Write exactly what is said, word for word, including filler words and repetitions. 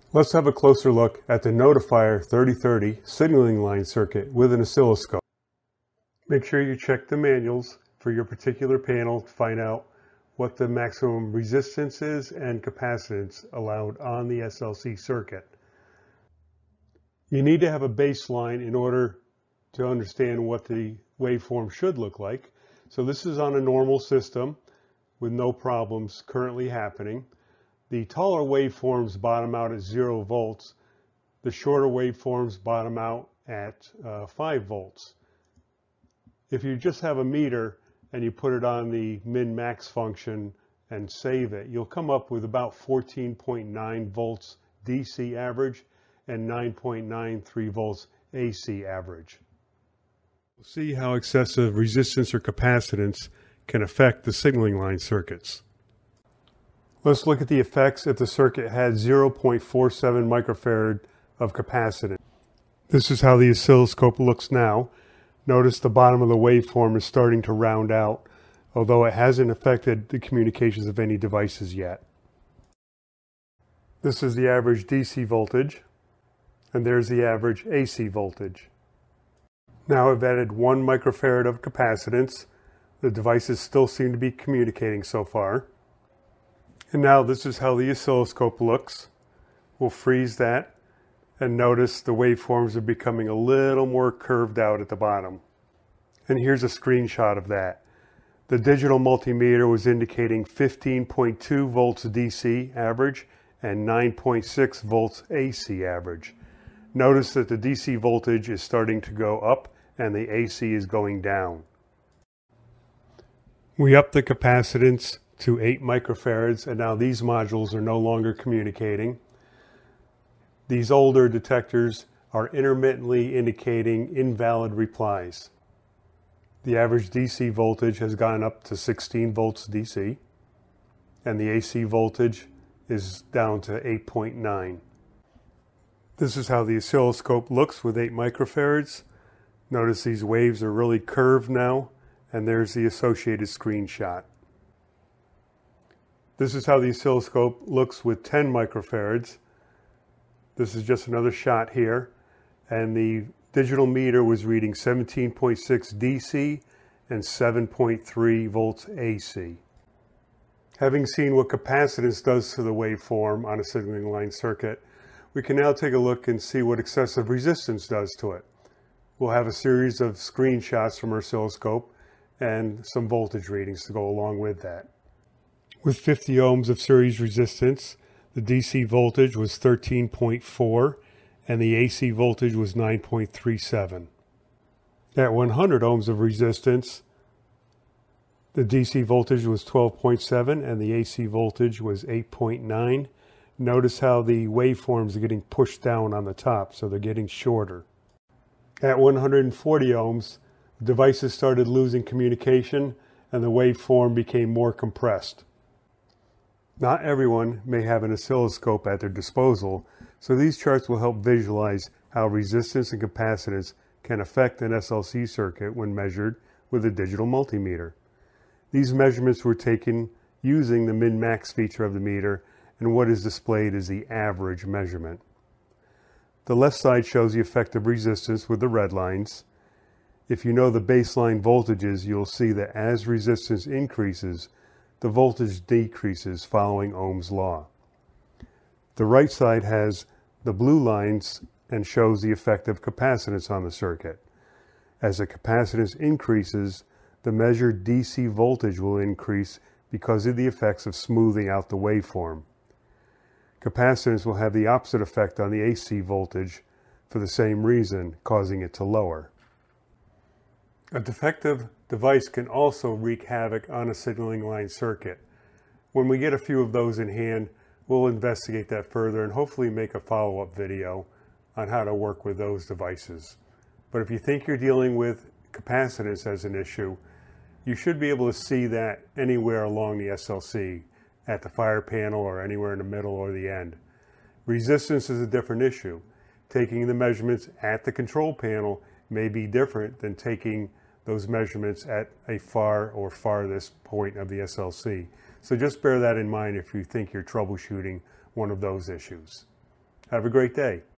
Let's have a closer look at the Notifier thirty thirty signaling line circuit with an oscilloscope. Make sure you check the manuals for your particular panel to find out what the maximum resistance is and capacitance allowed on the S L C circuit. You need to have a baseline in order to understand what the waveform should look like. So this is on a normal system with no problems currently happening. The taller waveforms bottom out at zero volts. The shorter waveforms bottom out at uh, five volts. If you just have a meter and you put it on the min-max function and save it, you'll come up with about fourteen point nine volts D C average and nine point nine three volts A C average. We'll see how excessive resistance or capacitance can affect the signaling line circuits. Let's look at the effects if the circuit had zero point four seven microfarad of capacitance. This is how the oscilloscope looks now. Notice the bottom of the waveform is starting to round out, although it hasn't affected the communications of any devices yet. This is the average D C voltage, and there's the average A C voltage. Now I've added one microfarad of capacitance. The devices still seem to be communicating so far. And now this is how the oscilloscope looks. We'll freeze that, and notice the waveforms are becoming a little more curved out at the bottom. And here's a screenshot of that. The digital multimeter was indicating fifteen point two volts D C average and nine point six volts A C average. Notice that the D C voltage is starting to go up and the A C is going down. We upped the capacitance to eight microfarads, and now these modules are no longer communicating. These older detectors are intermittently indicating invalid replies. The average D C voltage has gone up to sixteen volts D C, and the A C voltage is down to eight point nine. This is how the oscilloscope looks with eight microfarads. Notice these waves are really curved now, and there's the associated screenshot. This is how the oscilloscope looks with ten microfarads. This is just another shot here, and the digital meter was reading seventeen point six D C and seven point three volts A C. Having seen what capacitance does to the waveform on a signaling line circuit, we can now take a look and see what excessive resistance does to it. We'll have a series of screenshots from our oscilloscope and some voltage readings to go along with that. With fifty ohms of series resistance, the D C voltage was thirteen point four and the A C voltage was nine point three seven. At one hundred ohms of resistance, the D C voltage was twelve point seven and the A C voltage was eight point nine. Notice how the waveforms are getting pushed down on the top, so they're getting shorter. At one hundred forty ohms, the devices started losing communication and the waveform became more compressed. Not everyone may have an oscilloscope at their disposal, so these charts will help visualize how resistance and capacitance can affect an S L C circuit when measured with a digital multimeter. These measurements were taken using the min-max feature of the meter, and what is displayed is the average measurement. The left side shows the effective resistance with the red lines. If you know the baseline voltages, you'll see that as resistance increases, the voltage decreases following Ohm's law. The right side has the blue lines and shows the effective capacitance on the circuit. As the capacitance increases, the measured D C voltage will increase because of the effects of smoothing out the waveform. Capacitance will have the opposite effect on the A C voltage for the same reason, causing it to lower. A defective device can also wreak havoc on a signaling line circuit. When we get a few of those in hand, we'll investigate that further and hopefully make a follow-up video on how to work with those devices. But if you think you're dealing with capacitance as an issue, you should be able to see that anywhere along the S L C, at the fire panel or anywhere in the middle or the end. Resistance is a different issue. Taking the measurements at the control panel may be different than taking those measurements at a far or farthest point of the S L C. So just bear that in mind if you think you're troubleshooting one of those issues. Have a great day.